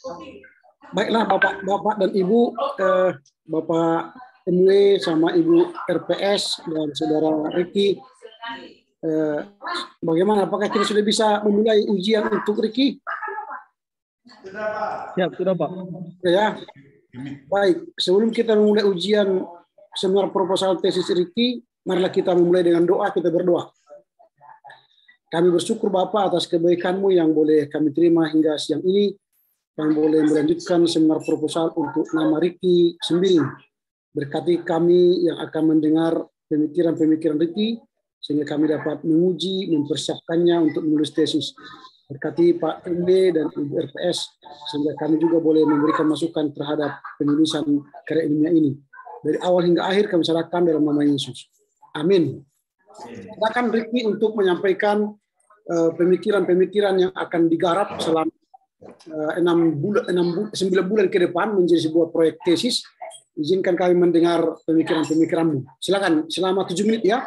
Baiklah Bapak dan Ibu, Bapak MW sama Ibu RPS dan Saudara Ricky, bagaimana? Apakah kita sudah bisa memulai ujian untuk Ricky? Siap, sudah Pak. Ya, baik. Sebelum kita memulai ujian seminar proposal tesis Ricky, marilah kita memulai dengan doa. Kita berdoa. Kami bersyukur Bapak atas kebaikan-Mu yang boleh kami terima hingga siang ini. Kami boleh melanjutkan seminar proposal untuk nama Ricky Sembiring. Berkati kami yang akan mendengar pemikiran-pemikiran Ricky, sehingga kami dapat menguji, mempersiapkannya untuk menulis tesis. Berkati Pak MB dan Ibu RPS, sehingga kami juga boleh memberikan masukan terhadap penulisan karya ilmiah ini. Dari awal hingga akhir kami serahkan dalam nama Yesus. Amin. Silakan Ricky untuk menyampaikan pemikiran-pemikiran yang akan digarap selama 9 bulan ke depan menjadi sebuah proyek tesis. Izinkan kami mendengar pemikiran-pemikiranmu. Silakan, selama 7 menit ya.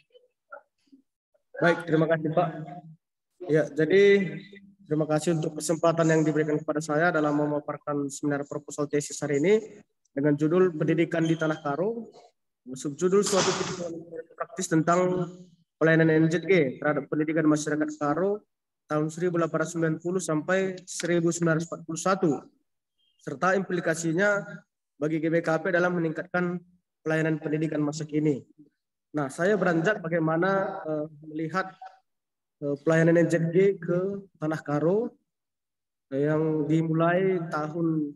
Baik, terima kasih Pak. Ya, jadi terima kasih untuk kesempatan yang diberikan kepada saya dalam memaparkan seminar proposal tesis hari ini dengan judul Pendidikan di Tanah Karo, subjudul suatu praktis tentang pelayanan NZG terhadap pendidikan masyarakat Karo tahun 1890 sampai 1941 serta implikasinya bagi GBKP dalam meningkatkan pelayanan pendidikan masa kini. Nah, saya beranjak bagaimana melihat pelayanan NZG ke Tanah Karo yang dimulai tahun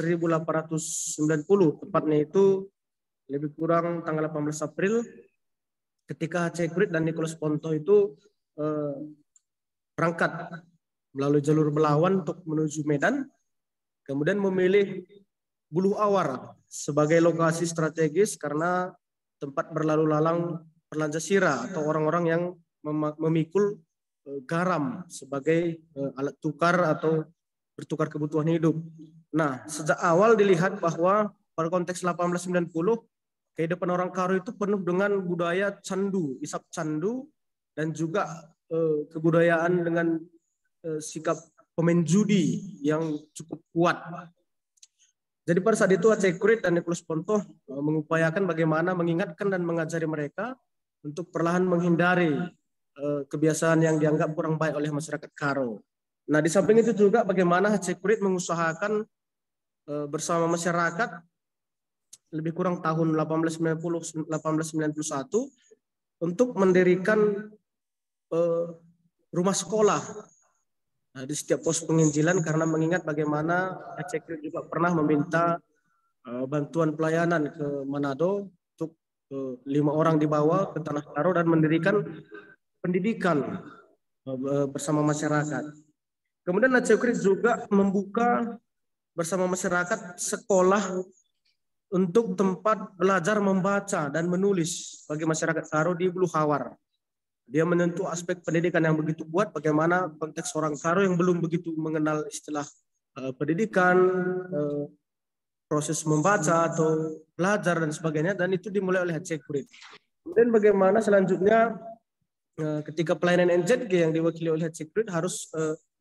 1890, tepatnya itu lebih kurang tanggal 18 April ketika H.C. Kurit dan Nicholas Ponto itu berangkat melalui jalur Belawan untuk menuju Medan, kemudian memilih Buluh Awar sebagai lokasi strategis karena tempat berlalu lalang perlanjasira atau orang-orang yang memikul garam sebagai alat tukar atau bertukar kebutuhan hidup. Nah, sejak awal dilihat bahwa pada konteks 1890 kehidupan orang Karo itu penuh dengan budaya candu, isap candu, dan juga kebudayaan dengan sikap pemain judi yang cukup kuat. Jadi pada saat itu H.C. Kurit dan Nicholas Ponto mengupayakan bagaimana mengingatkan dan mengajari mereka untuk perlahan menghindari kebiasaan yang dianggap kurang baik oleh masyarakat Karo. Nah, di samping itu juga bagaimana H.C. Kurit mengusahakan bersama masyarakat lebih kurang tahun 1890-1891 untuk mendirikan rumah sekolah di setiap pos penginjilan karena mengingat bagaimana H.C. Kurit juga pernah meminta bantuan pelayanan ke Manado untuk 5 orang dibawa ke Tanah Karo dan mendirikan pendidikan bersama masyarakat. Kemudian H.C. Kurit juga membuka bersama masyarakat sekolah untuk tempat belajar membaca dan menulis bagi masyarakat Karo di Buluh Awar. Dia menyentuh aspek pendidikan yang begitu kuat, bagaimana konteks orang Karo yang belum begitu mengenal istilah pendidikan, proses membaca atau belajar dan sebagainya, dan itu dimulai oleh H.C. Kurit. Kemudian bagaimana selanjutnya ketika pelayanan NZG yang diwakili oleh H.C. Kurit harus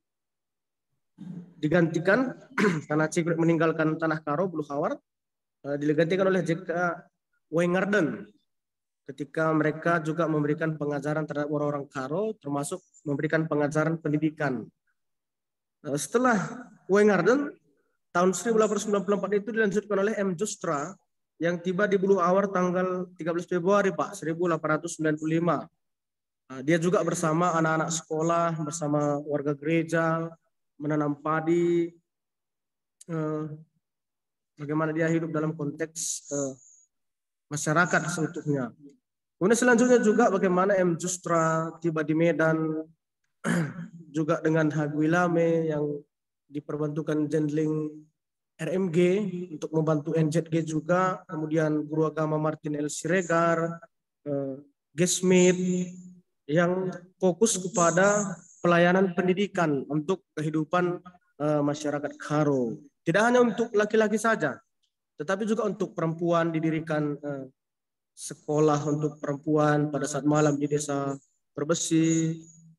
digantikan karena H.C. Kurit meninggalkan Tanah Karo, Buluh Awar, digantikan oleh J.K. Weingarten ketika mereka juga memberikan pengajaran terhadap orang-orang Karo, termasuk memberikan pengajaran pendidikan. Setelah Weingarten, tahun 1894 itu dilanjutkan oleh M. Joustra yang tiba di Buluh Awar tanggal 13 Februari Pak, 1895. Dia juga bersama anak-anak sekolah, bersama warga gereja, menanam padi, bagaimana dia hidup dalam konteks masyarakat seutuhnya. Kemudian selanjutnya juga bagaimana M. Joustra tiba di Medan juga dengan Hague Wilame yang diperbantukan Jendling RMG untuk membantu NZG juga, kemudian guru agama Martin L. Siregar, G. Smith yang fokus kepada pelayanan pendidikan untuk kehidupan masyarakat Karo. Tidak hanya untuk laki-laki saja, tetapi juga untuk perempuan didirikan sekolah untuk perempuan pada saat malam di desa Perbesi.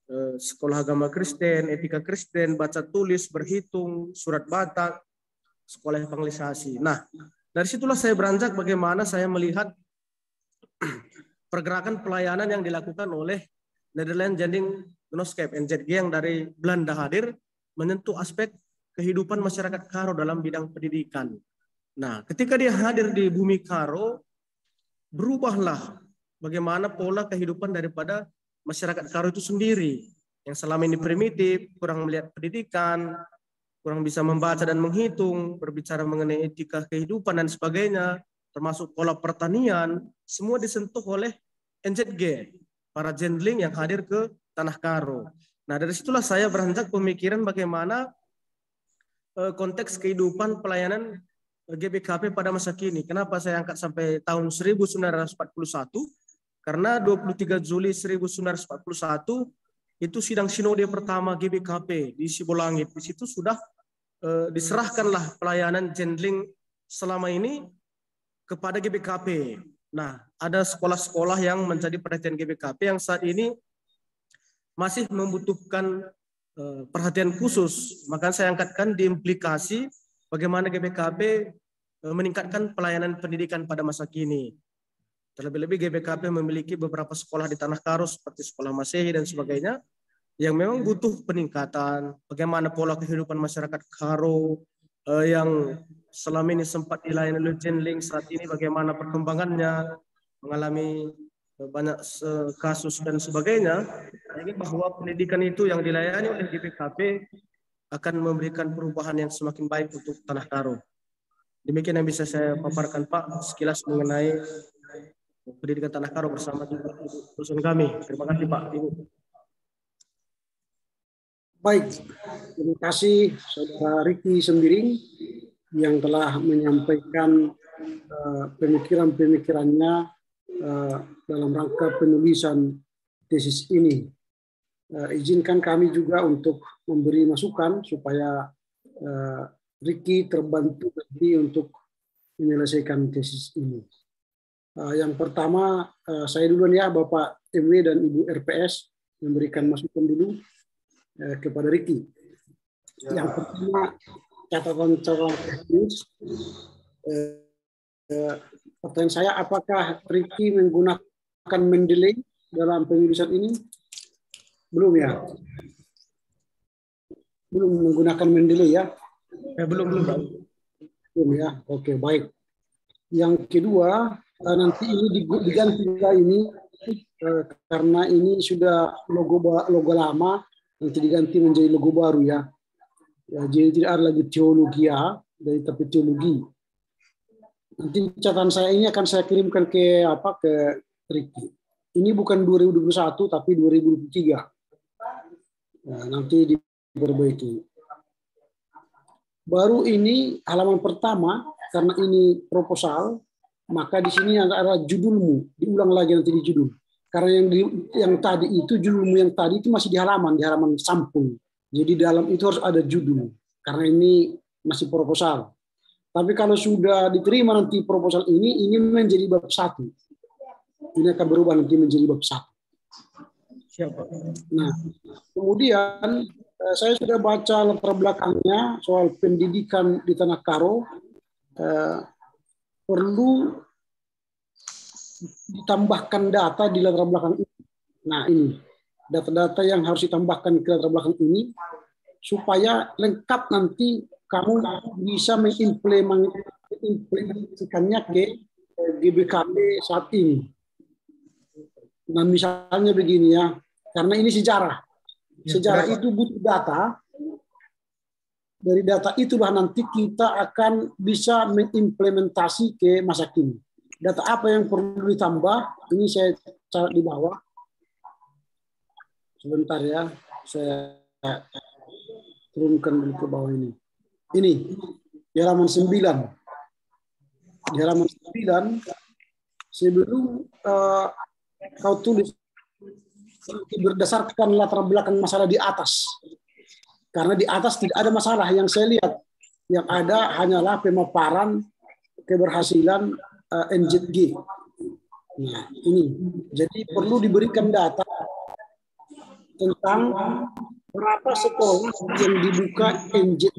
sekolah agama Kristen, etika Kristen, baca tulis, berhitung, surat Batak, sekolah evangelisasi. Nah, dari situlah saya beranjak bagaimana saya melihat pergerakan pelayanan yang dilakukan oleh Nederland Jending Genootschap NZG yang dari Belanda hadir menyentuh aspek kehidupan masyarakat Karo dalam bidang pendidikan. Nah, ketika dia hadir di bumi Karo, berubahlah bagaimana pola kehidupan daripada masyarakat Karo itu sendiri yang selama ini primitif, kurang melihat pendidikan, kurang bisa membaca dan menghitung, berbicara mengenai etika kehidupan dan sebagainya, termasuk pola pertanian, semua disentuh oleh NZG, para jendling yang hadir ke Tanah Karo. Nah, dari situlah saya beranjak pemikiran bagaimana konteks kehidupan pelayanan GBKP pada masa kini. Kenapa saya angkat sampai tahun 1941? Karena 23 Juli 1941 itu sidang sinode pertama GBKP di Sibolangit. Di situ sudah diserahkanlah pelayanan jendling selama ini kepada GBKP. Nah, ada sekolah-sekolah yang menjadi perhatian GBKP yang saat ini masih membutuhkan perhatian khusus. Maka saya angkatkan di implikasi bagaimana GBKP meningkatkan pelayanan pendidikan pada masa kini. Terlebih-lebih GBKP memiliki beberapa sekolah di Tanah Karo seperti sekolah Masehi dan sebagainya yang memang butuh peningkatan. Bagaimana pola kehidupan masyarakat Karo yang selama ini sempat dilayani oleh jendling, saat ini bagaimana perkembangannya, mengalami banyak kasus dan sebagainya. Ini bahwa pendidikan itu yang dilayani oleh GBKP akan memberikan perubahan yang semakin baik untuk Tanah Karo. Demikian yang bisa saya paparkan Pak sekilas mengenai pendidikan Tanah Karo bersama dosen kami. Terima kasih Pak Ibu. Baik, terima kasih Saudara Ricky Sembiring yang telah menyampaikan pemikiran-pemikirannya dalam rangka penulisan tesis ini. Izinkan kami juga untuk memberi masukan supaya Ricky terbantu lebih untuk menyelesaikan tesis ini. Yang pertama, saya duluan ya Bapak MW dan Ibu RPS memberikan masukan dulu kepada Ricky. Yang pertama, catatan teknis. Pertanyaan saya, apakah Ricky menggunakan Mendeley dalam penulisan ini? Belum ya? Belum menggunakan Mendeley ya? Belum. Belum ya? Oke, baik. Yang kedua, nanti ini diganti ini karena ini sudah logo lama, nanti diganti menjadi logo baru ya. Jadi tidak ada lagi teologia, tapi teologi. Nanti catatan saya ini akan saya kirimkan ke Ricky. Ini bukan 2021 tapi 2023. Nah, nanti diperbaiki. Baru ini halaman pertama, karena ini proposal, maka di sini ada judulmu, diulang lagi nanti di judul. Karena yang tadi itu judulmu yang tadi itu masih di halaman sampul. Jadi dalam itu harus ada judul, karena ini masih proposal. Tapi kalau sudah diterima nanti proposal ini menjadi bab 1. Ini akan berubah nanti menjadi bab 1. Siapa? Nah, kemudian saya sudah baca latar belakangnya soal pendidikan di Tanah Karo. Perlu ditambahkan data di latar belakang ini. Nah, ini data-data yang harus ditambahkan ke latar belakang ini supaya lengkap nanti kamu bisa mengimplementasikannya ke GBKP saat ini. Nah, misalnya begini ya, karena ini sejarah. Sejarah itu butuh data. Dari data itulah nanti kita akan bisa mengimplementasi ke masa kini. Data apa yang perlu ditambah? Ini saya catat di bawah. Sebentar ya, saya turunkan dulu ke bawah ini. Ini di halaman 9. Di halaman 9 sebelum kau tulis berdasarkan latar belakang masalah di atas. Karena di atas tidak ada masalah yang saya lihat. Yang ada hanyalah pemaparan keberhasilan NZG. Nah, ini. Jadi perlu diberikan data tentang berapa sekolah yang dibuka NJT.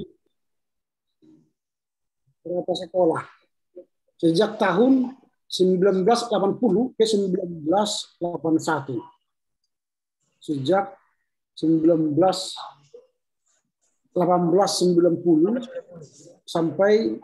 Berapa sekolah sejak tahun 1980 ke 1981. Sejak 1890 sampai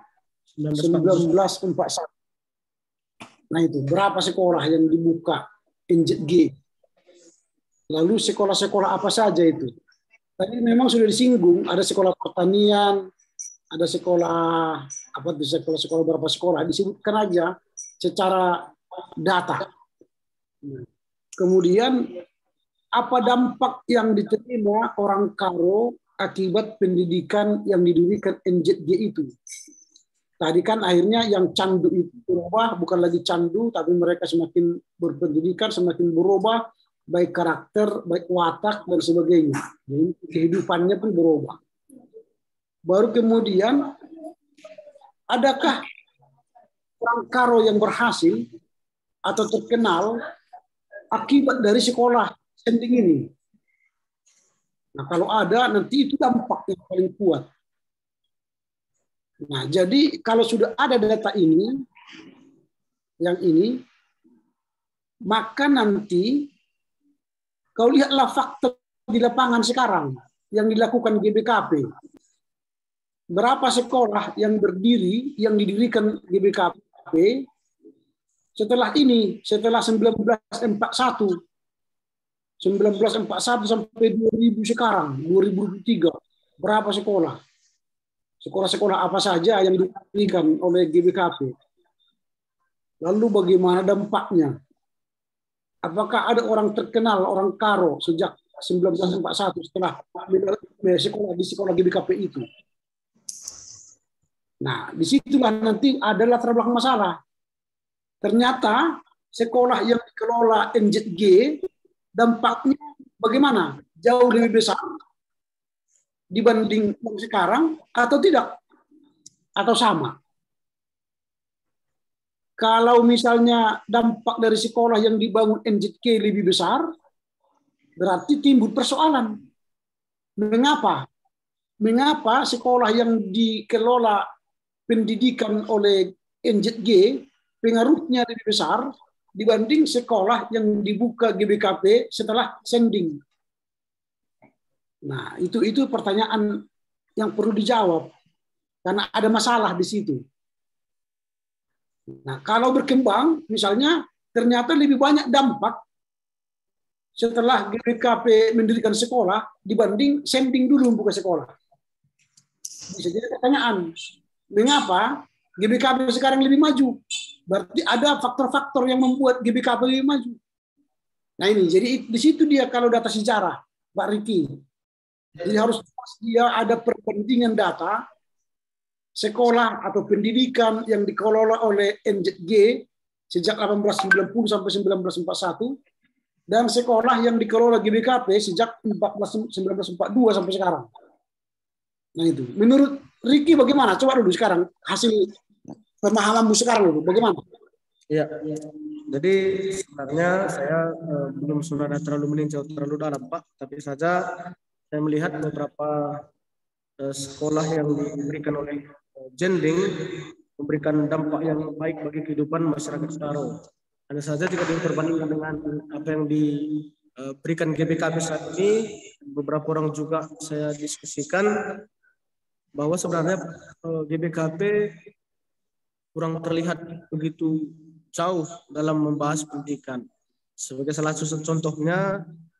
1941. Nah itu berapa sekolah yang dibuka NJG? Lalu sekolah-sekolah apa saja itu? Tadi memang sudah disinggung, ada sekolah pertanian, ada sekolah apa itu, sekolah berapa sekolah, disebutkan aja secara data. Kemudian apa dampak yang diterima orang Karo akibat pendidikan yang didirikan NJG itu? Tadi kan akhirnya yang candu itu berubah, bukan lagi candu, tapi mereka semakin berpendidikan, semakin berubah, baik karakter, baik watak, dan sebagainya. Jadi kehidupannya pun berubah. Baru kemudian, adakah orang Karo yang berhasil atau terkenal akibat dari sekolah sending ini? Nah, kalau ada, nanti itu dampak yang paling kuat. Nah, jadi kalau sudah ada data ini, yang ini, maka nanti kau lihatlah fakta di lapangan sekarang yang dilakukan GBKP. Berapa sekolah yang berdiri, yang didirikan GBKP setelah ini, setelah 1941. 1941 sampai 2000 sekarang, 2003. Berapa sekolah? Sekolah-sekolah apa saja yang didirikan oleh GBKP? Lalu bagaimana dampaknya? Apakah ada orang terkenal, orang Karo sejak 1941 setelah sekolah di sekolah GBKP itu? Nah, disitulah nanti ada latar belakang masalah. Ternyata sekolah yang dikelola NJG dampaknya bagaimana? Jauh lebih besar dibanding sekarang atau tidak? Atau sama? Kalau misalnya dampak dari sekolah yang dibangun NJG lebih besar, berarti timbul persoalan. Mengapa? Mengapa sekolah yang dikelola pendidikan oleh NJG pengaruhnya lebih besar dibanding sekolah yang dibuka GBKP setelah sending? Nah, itu pertanyaan yang perlu dijawab karena ada masalah di situ. Nah, kalau berkembang, misalnya ternyata lebih banyak dampak setelah GBKP mendirikan sekolah dibanding sending dulu buka sekolah. Bisa jadi pertanyaan, mengapa GBKP sekarang lebih maju? Berarti ada faktor-faktor yang membuat GBKP lebih maju. Nah ini, jadi di situ dia kalau data sejarah, Pak Riki. Jadi harus dia ada perbandingan data sekolah atau pendidikan yang dikelola oleh NJG sejak 1890 sampai 1941 dan sekolah yang dikelola GBKP sejak 1942 sampai sekarang. Nah itu, menurut Riki bagaimana? Coba dulu sekarang hasil pemahamanmu sekarang dulu, bagaimana? Ya, jadi sebenarnya saya belum sudah terlalu meninjau terlalu dalam Pak, tapi saja saya melihat beberapa sekolah yang diberikan oleh Jending memberikan dampak yang baik bagi kehidupan masyarakat Karo. Hanya saja jika diperbandingkan dengan apa yang diberikan GBKP saat ini, beberapa orang juga saya diskusikan bahwa sebenarnya GBKP kurang terlihat begitu jauh dalam membahas pendidikan. Sebagai salah satu contohnya,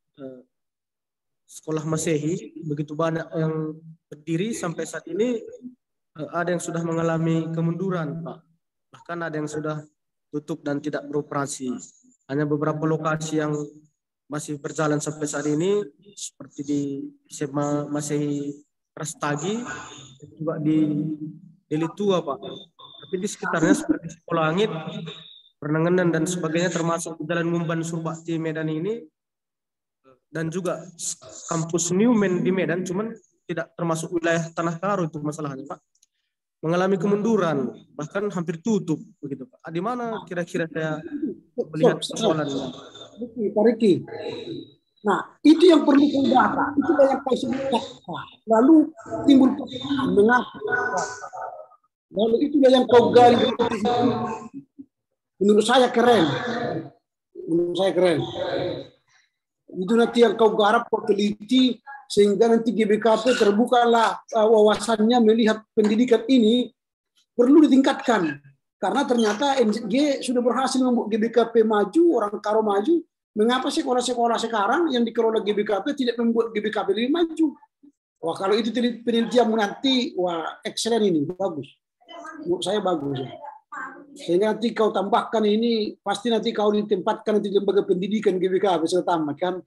sekolah Masehi begitu banyak yang berdiri sampai saat ini, ada yang sudah mengalami kemunduran, Pak. Bahkan ada yang sudah tutup dan tidak beroperasi. Hanya beberapa lokasi yang masih berjalan sampai saat ini, seperti di SMA Masehi Rastagi, juga di Deli Tua, Pak. Tapi di sekitarnya seperti Sekolah Langit, Penanganan dan sebagainya, termasuk Jalan Mumban Surbakti Medan ini, dan juga kampus Newman di Medan, cuman tidak termasuk wilayah Tanah Karo itu masalahnya, Pak. Mengalami kemunduran, bahkan hampir tutup begitu, Pak. Di mana kira-kira saya melihat persoalannya? Pak Riki, Nah, itu yang perlu kau data, itu yang kau sebut. Lalu timbul pertanyaan mengapa? Lalu itulah yang kau gali. Menurut saya keren. Menurut saya keren. Itu nanti yang kau garap, kau teliti, sehingga nanti GBKP terbukalah wawasannya melihat pendidikan ini perlu ditingkatkan. Karena ternyata NZG sudah berhasil membuat GBKP maju, orang Karo maju. Mengapa sekolah-sekolah sekarang yang dikelola GBKP tidak membuat GBKP lebih maju? Wah, kalau itu penelitian nanti, wah, excellent ini, bagus. Menurut saya bagus. Sehingga nanti kau tambahkan ini, pasti nanti kau ditempatkan di lembaga pendidikan GBKP, saya tamat kan?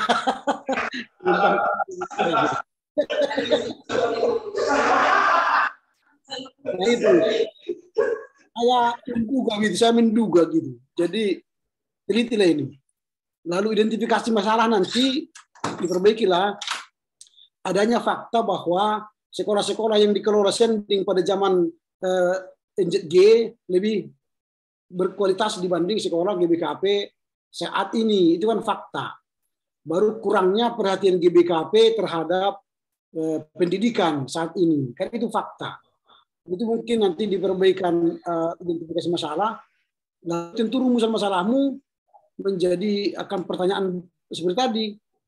Nah itu, saya menduga gitu. Jadi telitilah ini. Lalu identifikasi masalah nanti diperbaikilah. Adanya fakta bahwa sekolah-sekolah yang dikelola Sending pada zaman NZG lebih berkualitas dibanding sekolah GBKP saat ini. Itu kan fakta. Baru kurangnya perhatian GBKP terhadap pendidikan saat ini. Kan itu fakta. Itu mungkin nanti diperbaikan identifikasi masalah. Nah, tentu rumusan masalahmu menjadi akan pertanyaan seperti tadi,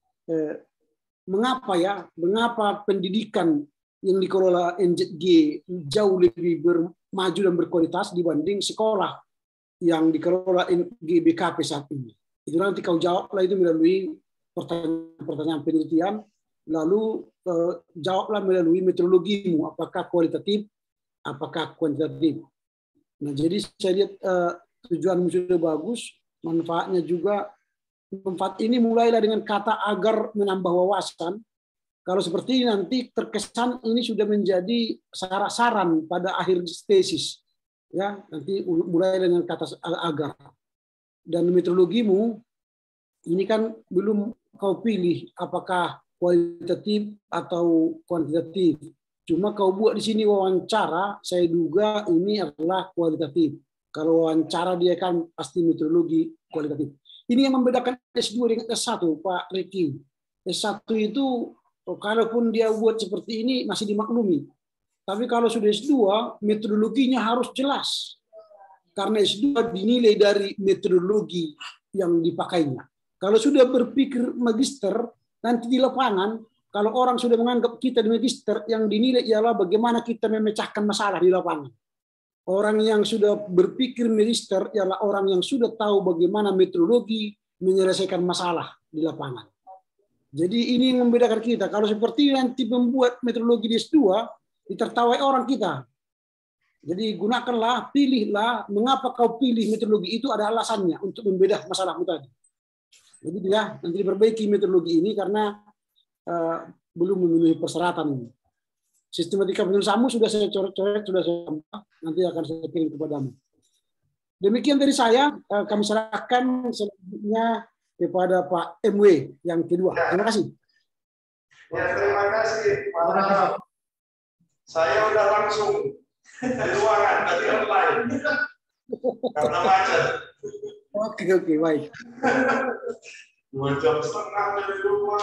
mengapa pendidikan yang dikelola NZG jauh lebih maju dan berkualitas dibanding sekolah yang dikelola GBKP saat ini. Itu nanti kau jawablah itu melalui pertanyaan penelitian, lalu jawablah melalui metodologimu, apakah kualitatif, apakah kuantitatif. Nah, jadi saya lihat tujuanmu sudah bagus. Manfaatnya juga, manfaat ini mulailah dengan kata agar menambah wawasan. Kalau seperti ini nanti terkesan ini sudah menjadi saran pada akhir tesis. Ya, nanti mulai dengan kata agar. Dan metodologimu ini kan belum kau pilih apakah kualitatif atau kuantitatif. Cuma kau buat di sini wawancara, saya duga ini adalah kualitatif. Kalau wawancara dia kan pasti metodologi kualitatif. Ini yang membedakan S2 dengan S1, Pak Ricky. S1 itu kalaupun dia buat seperti ini masih dimaklumi. Tapi kalau sudah S2, metodologinya harus jelas. Karena S2 dinilai dari metodologi yang dipakainya. Kalau sudah berpikir magister, nanti di lapangan, kalau orang sudah menganggap kita di magister, yang dinilai ialah bagaimana kita memecahkan masalah di lapangan. Orang yang sudah berpikir magister ialah orang yang sudah tahu bagaimana metodologi menyelesaikan masalah di lapangan. Jadi ini yang membedakan kita. Kalau seperti nanti membuat metodologi di S2, ditertawai orang kita. Jadi gunakanlah, pilihlah, mengapa kau pilih metodologi itu ada alasannya untuk membedah masalahmu tadi. Jadi ya, nanti diperbaiki metodologi ini karena belum memenuhi persyaratan ini. Sistematika penulisanmu sudah saya coret-coret, sudah saya tambah, nanti akan saya kirim kepadamu. Demikian dari saya, kami serahkan selanjutnya kepada Pak MW yang kedua. Terima kasih. Ya, terima kasih Pak. Saya udah langsung di ruangan tadi online karena macet. Oke, baik. 2,5 jam dari rumah.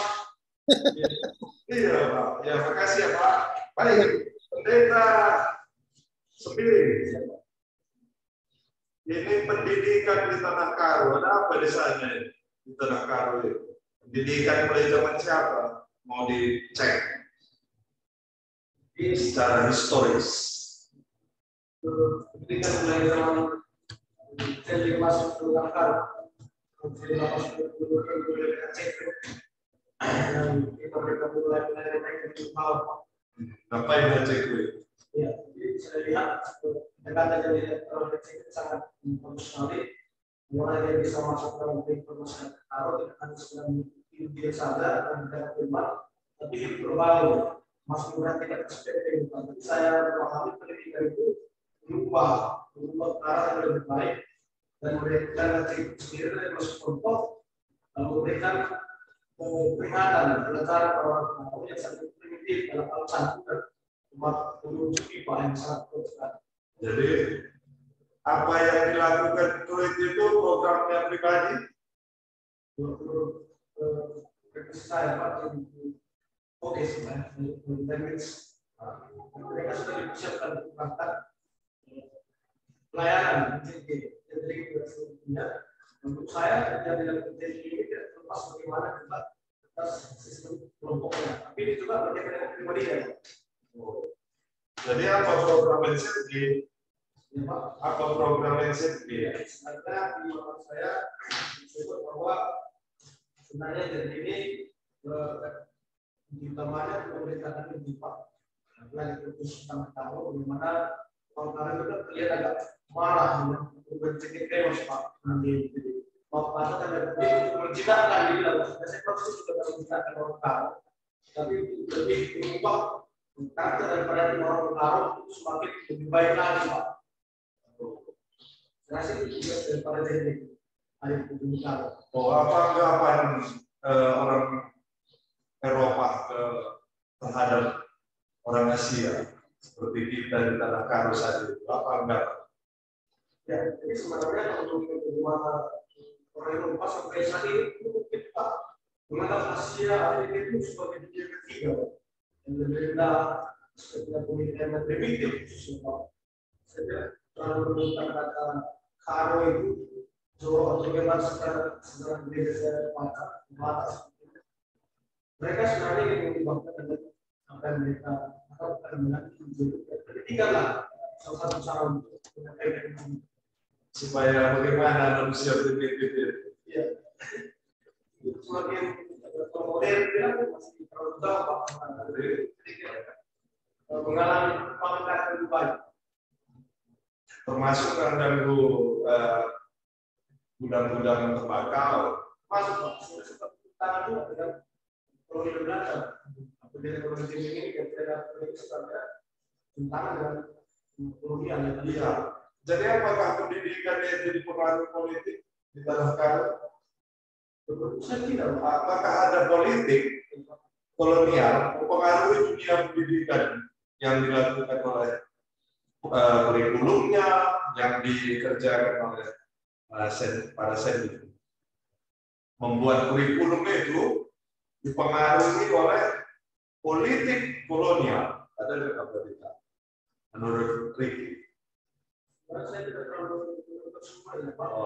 Iya Pak, ya makasih ya Pak. Baik, Pendeta Sembiring. Ini pendidikan di Tanah Karo, ada apa di sana di Tanah Karo itu? Pendidikan mulai zaman siapa? Mau dicek secara historis. Pendidikan mulai zaman dari masuk ke Tanah Karo. Dan kita mulai dari bawah. Ngapain ngecek gue? Ya, jadi saya lihat pendekatan dari orang kecil sangat bagus sekali. Mulai dari bisa masuk dalam informasi kalau tidak sedang dia sadar dan tidak terlibat, tapi berbau masuk ke tingkat perspektif. Tapi saya pahami pendidikan itu berubah ke arah yang lebih baik dan memberikan kecil sendiri dari masuk kelompok, memberikan peringatan belajar orang yang sangat primitif dalam hal santun umat menuju IPA yang sangat besar. Jadi apa yang dilakukan Kulit itu programnya pribadi? saya Pak oke sebenarnya mereka sudah dipersiapkan untuk berangkat pelayanan jadi untuk saya dari ini tidak terlepas bagaimana juga atas sistem kelompoknya, tapi ini juga berkaitan dengan pribadi ya. Jadi apa program NCD? Apa program NCD? Sebenarnya di mata saya disebut bahwa sebenarnya jadi ini utamanya pemerintahan ini Pak. Lagi terus tentang tahu bagaimana orang itu terlihat agak marah dengan berpikir chaos Pak. Nanti Bapak ada menciptakan diri dalam saya proses sudah menciptakan orang tahu, tapi lebih berubah karakter daripada orang tahu semakin lebih baik lagi Pak. Saya sih juga daripada teknik hari pembicaraan. Oh, apa anggapan orang Eropa terhadap orang Asia seperti kita di tanah Karo saja itu apa anggapan? Ya, jadi sebenarnya untuk bagaimana orang Eropa sampai saat ini kita menganggap Asia Afrika itu sebagai dunia ketiga yang berbeda seperti pemikiran yang primitif khususnya. Saya terlalu menemukan kata Karo itu Jawa atau bebas secara berbeda batas. Mereka sebenarnya ingin mengubahkan dengan apa yang mereka harapkan dengan pendidikan lah salah satu cara untuk menyampaikan Supaya bagaimana manusia primitif itu? ya semakin modern dia masih terlalu jauh mengalami pangkat lebih baik Termasuk mengganggu gudang-gudang tembakau. masuk seperti tangan itu dengan koloni Belanda apabila koloni ini kita sebenarnya tentangan dengan kolonial yang Iya. Jadi apakah pendidikan itu dipengaruhi politik di tanah Karo? saya tidak Apakah ada politik kolonial mempengaruhi dunia pendidikan yang dilakukan oleh kurikulumnya yang dikerjakan oleh para sendiri? Membuat kurikulum itu dipengaruhi oleh politik kolonial. Ada apa tidak? Menurut Ricky? saya tidak terlalu semua ya Pak.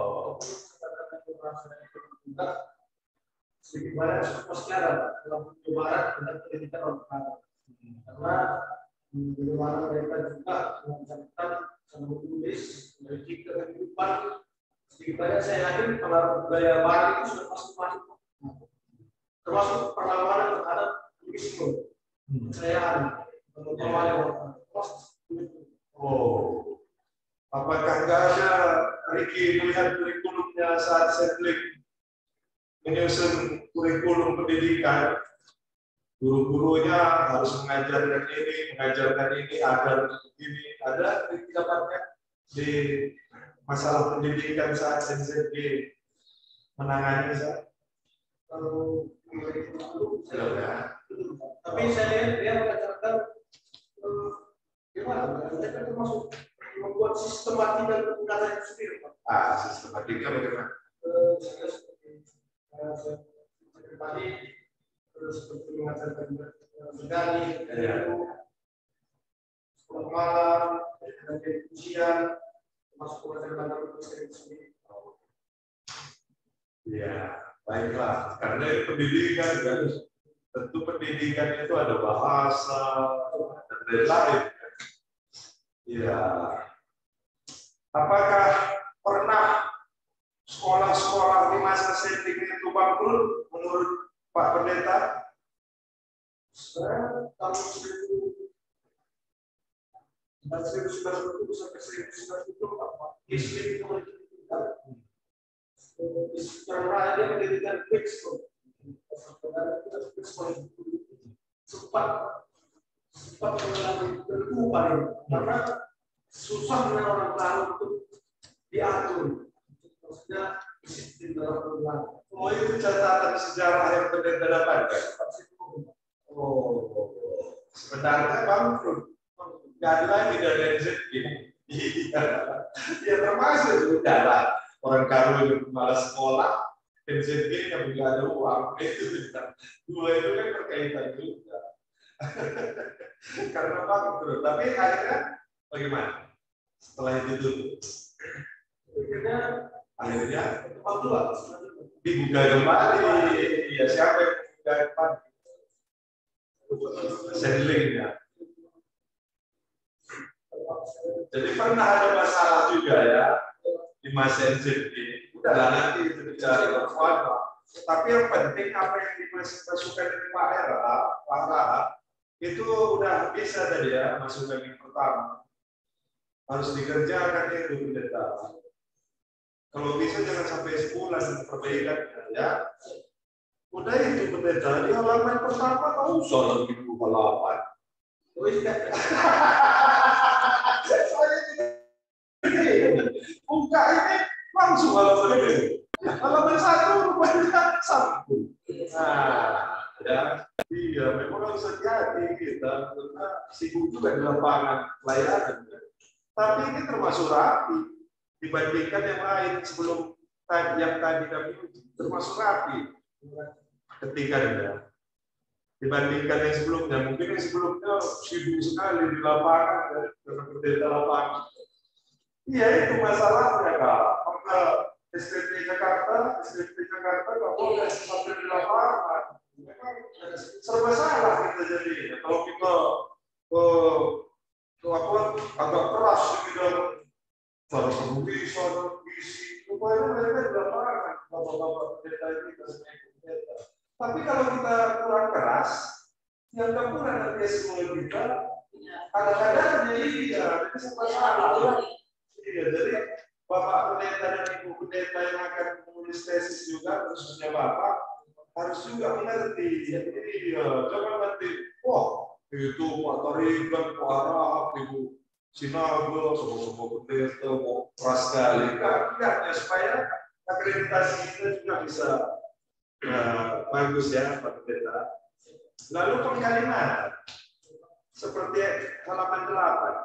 Sedikit banyak pasti ada dalam Barat dan pendidikan orang Barat. Karena bagaimana mereka juga mengajarkan sama menulis dari kehidupan sedikit banyak saya yakin pengaruh budaya Barat itu sudah pasti masuk termasuk perlawanan terhadap turisme kepercayaan pengalaman Oh, apakah nggak ada Ricky melihat kurikulumnya saat Setlik menyusun kurikulum pendidikan? Guru-gurunya harus mengajarkan ini agar begini. Ada dapatnya di masalah pendidikan saat SNZG menangani saat? Tapi saya lihat dia mengajarkan gimana? Mereka termasuk membuat sistematika penggunaan itu sendiri. Sistematika bagaimana? Saya seperti tadi seperti mengajarkan bergani, sekolah malam, dan ujian, termasuk mengajarkan dosen sendiri. Ya, baiklah. Karena pendidikan kan, tentu pendidikan itu ada bahasa dan lain-lain. Ya, apakah pernah sekolah-sekolah di masa setting itu bangkrut menurut Pak Pendeta? Saya tahun 1920 sampai 1924 Pak. Islam itu mendidikan. Secara dia mendirikan Pixco. Sempat mengalami berubah karena susah dengan orang tahu untuk diatur. Maksudnya disiplin dalam perbuatan. Oh, itu catatan sejarah yang Pendeta dapatkan. Oh, sebenarnya bangkrut. Nggak ada lagi dari NZD. Iya, termasuk juga lah. Orang Karo yang malas sekolah, insentif yang juga ada uang. Dua itu kan berkaitan juga. Karena bangkrut. Tapi akhirnya bagaimana? Setelah itu tutup. Akhirnya dibuka kembali. Ya siapa yang dibuka kembali? Settling-nya. Jadi pernah ada masalah juga ya di masa ini. Udahlah nanti itu dicari apa. Tapi yang penting apa yang dimasukkan dari Pak Rahab itu udah bisa tadi ya, masukan yang pertama. Harus dikerjakan itu pendeta. Kalau bisa jangan sampai sebulan perbaikan ya. Udah itu pendeta di halaman pertama tahu soal itu halaman. Buka ini langsung halaman ini. Halaman 1 rupanya 1. Nah, ya, iya, memang harus hati-hati kita karena sibuk juga di lapangan pelayanan. Tapi ini termasuk rapi dibandingkan yang lain sebelum yang tadi kami termasuk rapi ketika dibandingkan yang sebelumnya. Mungkin yang sebelumnya sibuk sekali di lapangan karena pendeta lapangan. Iya itu masalahnya kak. Maka SPP Jakarta nggak boleh sampai di lapangan. Memang serba salah kita jadi. Kalau kita agak keras di bidang cara penulisan, visi, supaya mereka di lapangan. Bapak-bapak pendeta ini pendeta. Tapi kalau kita kurang keras, yang gak kurang nanti semua kita, kadang-kadang jadi serba salah. Iya, jadi Bapak pendeta dan Ibu pendeta yang akan menulis tesis juga, khususnya Bapak, harus juga mengerti. Jadi jangan nanti, wah itu Pak Tarikan, Pak Rahab, Ibu Sinaga, semua pendeta mau keras sekali. Enggaknya supaya akreditasi kita juga bisa bagus ya Pak pendeta. Lalu pengkaliman seperti halaman 8.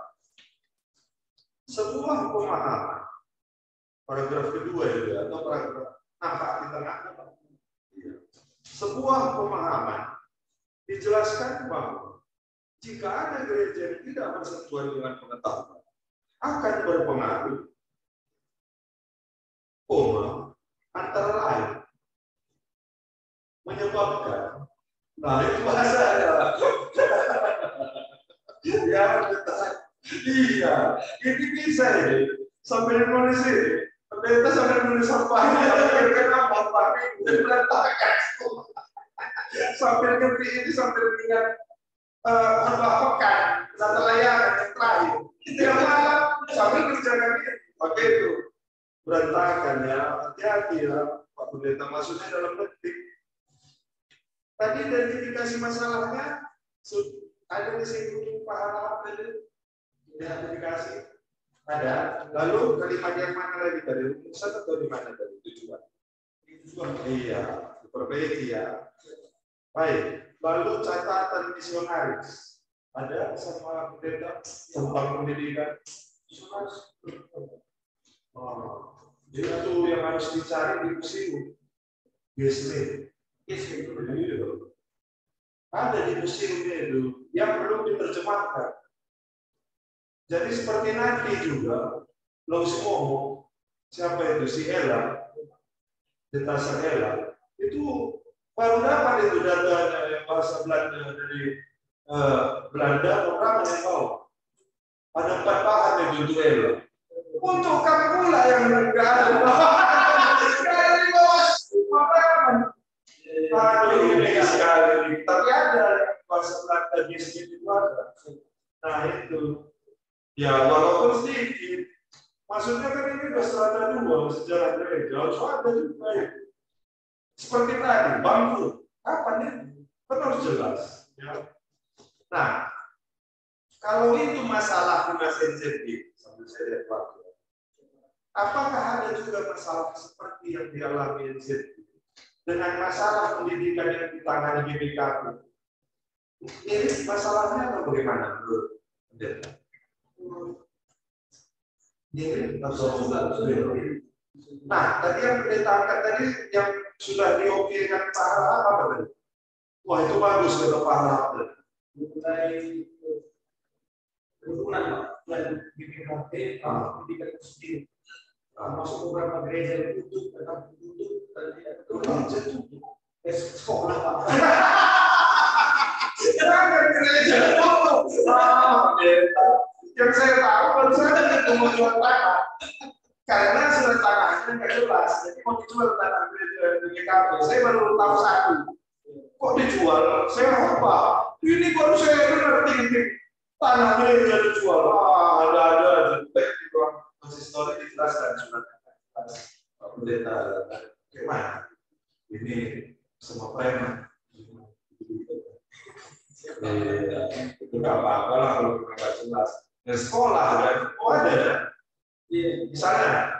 Sebuah pemahaman paragraf kedua ya atau paragraf nampak di tengah. Sebuah pemahaman dijelaskan bahwa jika ada gereja yang tidak bersentuhan dengan pengetahuan akan berpengaruh antara lain menyebabkan itu bahasa ya iya, ini bisa ini sambil nulis ini, pendeta sambil nulis sampahnya, sambil berantakan, sambil ngerti ini sambil ingat khotbah pekan, satu layanan yang terakhir, itu yang malam sambil kerjakan ini, pakai itu berantakan ya, hati-hati ya, Pak Pendeta maksudnya dalam detik. Tadi identifikasi masalahnya ada di sini Pak Rahab tadi. Identifikasi ada. Lalu kalimat yang mana lagi tadi? Rumusan atau di mana tadi? Tujuan. Iya, diperbaiki ya. Baik. Lalu catatan misionaris ada sama pendeta tentang pendidikan. Itu yang harus dicari di museum. Bisnis. Ada di museumnya itu yang perlu diterjemahkan. Jadi seperti nanti juga, Lausimomo, siapa itu si Ella, Detasan Ella, itu baru dapat itu datanya yang bahasa Belanda dari Belanda orang yang tahu. Ada 4 bahan itu untuk Ella. Untuk kamu pula yang enggak ada. Sekali di bawah aduh ini sekali. Tapi ada bahasa Belanda di sini itu ada. Nah itu. Ya, walaupun sedikit, maksudnya kan ini sudah strata 2 sejarah gereja, harus ada juga ya. Seperti tadi, bangkrut, kapan itu? Kan harus jelas. Ya. Nah, kalau itu masalah lunas insentif, sambil saya lihat waktu, apakah ada juga masalah seperti yang dialami insentif dengan masalah pendidikan yang ditangani BPKP? Ini masalahnya atau bagaimana menurut pendeta? Nah, tadi yang pendeta angkat tadi yang sudah diokekan pahala apa tadi? Wah, itu bagus kata pahala. Mulai kerukunan dan BPKP, pendidikan sendiri. Masuk beberapa gereja yang tutup, tetap tutup, dan tidak tutup. Sekolah Pak. Jangan gereja tutup. Yang saya tahu baru saja itu mau jual tanah. Karena surat tanahnya nggak jelas, jadi mau dijual tanah BPKP. Saya baru tahu satu. Kok dijual? Saya apa? Ini baru saya dengar tinggi. Tanah gereja dijual. Ada aja. Baik di ruang konsistori dijelaskan surat Pak Pendeta. Gimana? Ini semua preman. Itu nggak apa-apa lah kalau nggak jelas. Dan sekolah dan ada. Misalnya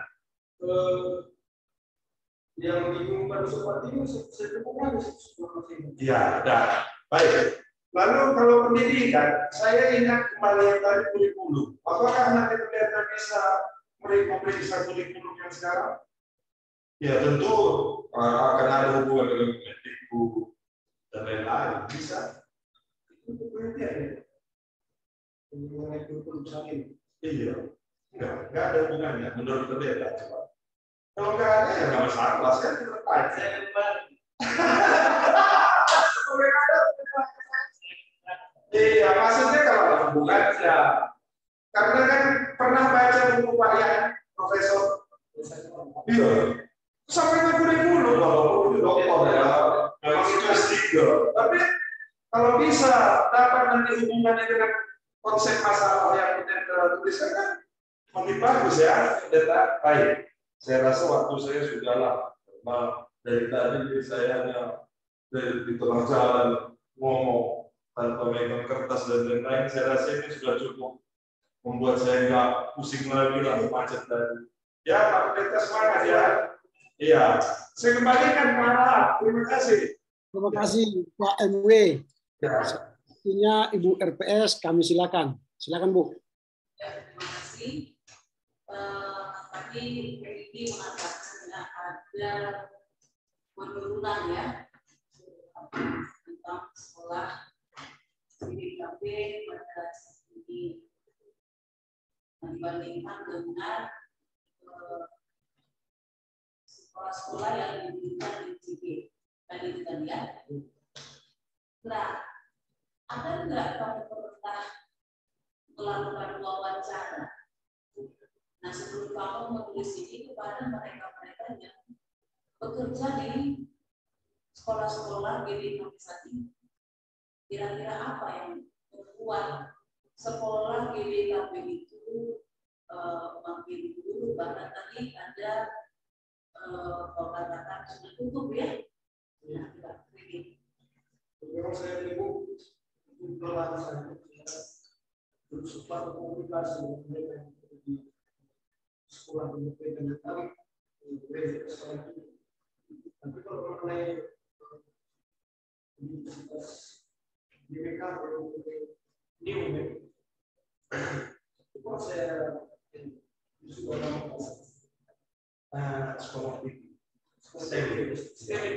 yang dibingungkan seperti ini saya temukan di ya, ada. Baik. Lalu kalau pendidikan, saya ingat kembali yang tadi kurikulum. Apakah nanti pendeta bisa memeriksa kurikulum yang sekarang? Ya tentu akan ada hubungan dengan Mendikbud dan lain-lain. Bisa. itu penelitian ya. Mengenai kurikulum saat ini. Iya. Enggak ada hubungannya menurut pendeta. Coba. Kalau nggak ada ya nggak masalah. Saya tertarik. Saya kembali. Iya, maksudnya kalau ada hubungannya. Karena kan pernah baca buku Pak Profesor. Iya. Sampai ke kurikulum kalau itu dokter ya. Memang itu S3. Tapi kalau bisa dapat nanti hubungannya dengan konsep masalah yang pendeta tuliskan kan lebih bagus ya, pendeta. Baik, saya rasa waktu saya sudah lah. Dari tadi saya hanya di tengah jalan ngomong tanpa megang kertas dan lain-lain. Saya rasa ini sudah cukup membuat saya nggak pusing lagi lah macet tadi. Ya, Pak Pendeta semangat ya. Iya, saya kembalikan malah. Terima kasih. Terima kasih Pak MW. Ya. Artinya Ibu RPS, kami silakan. Silakan Bu. Ya, terima kasih. Tadi PDD mengatakan ada penurunan ya tentang sekolah BPKP pada saat ini dibandingkan dengan sekolah-sekolah yang diberikan di CB tadi kita lihat. Nah, ada nggak pada pemerintah melakukan wawancara? Nah, sebelum kamu menulis ini kepada mereka-mereka yang bekerja di sekolah-sekolah BPKP saat ini, kira-kira apa yang membuat sekolah BPKP itu makin dulu? Bahkan tadi ada katakan sudah tutup ya. Nah, kita begini. Memang saya ibu pelan saya bersupport komunikasi dengan di sekolah pendidikan kami gereja sekolah itu. Tapi kalau mengenai universitas BPK new itu saya sudah sekolah tinggi. Sekolah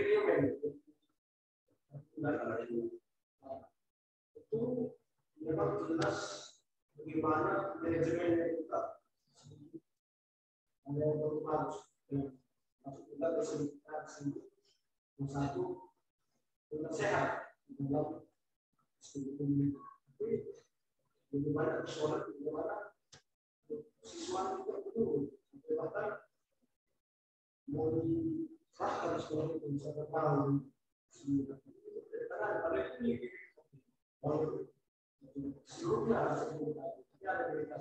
itu memang jelas bagaimana manajemennya kita ada yang perlu harus masuk kita tersebut yang satu tetap sehat dalam studi komunikasi bagaimana persoalan bagaimana siswa itu perlu bahkan mau diserahkan sekolah itu bisa tahu karena pada ini sebelumnya ada berita.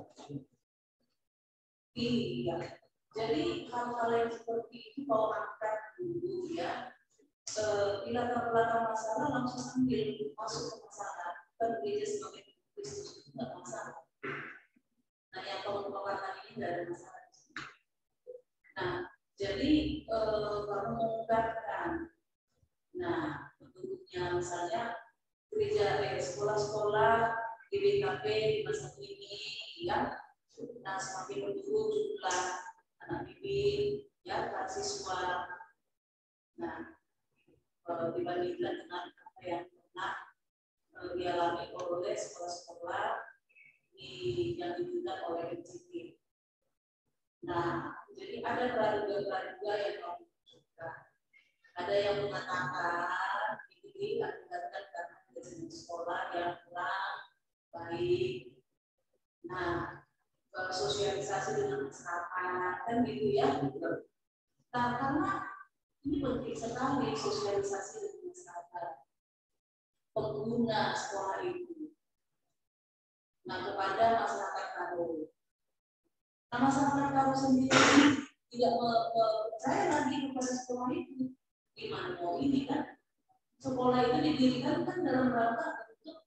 Iya, jadi hal-hal yang seperti itu kalau angkat dulu ya, di latar belakang masalah langsung ambil masuk ke masalah, kan gereja sebagai Kristus itu nggak masalah. Nah, yang kamu katakan ini nggak ada masalah. Nah, jadi kamu mengungkapkan, nah bentuknya misalnya gereja sekolah-sekolah BPKP di masa ini ya. Nah, semakin menurun jumlah anak didik ya siswa. Nah, dibandingkan dengan apa yang pernah dialami oleh sekolah-sekolah yang dibuat oleh MCG. Nah, jadi ada praduga-praduga yang menunjukkan, ada yang mengatakan ini akibatkan karena manajemen sekolah yang kurang baik. Nah, sosialisasi dengan masyarakat kan gitu ya. Nah, karena ini penting sekali sosialisasi dengan masyarakat pengguna sekolah itu. Nah, kepada masyarakat Karo. Nah, masyarakat Karo sendiri tidak percaya lagi kepada sekolah itu. Gimana mau ini kan? Sekolah itu didirikan kan dalam rangka untuk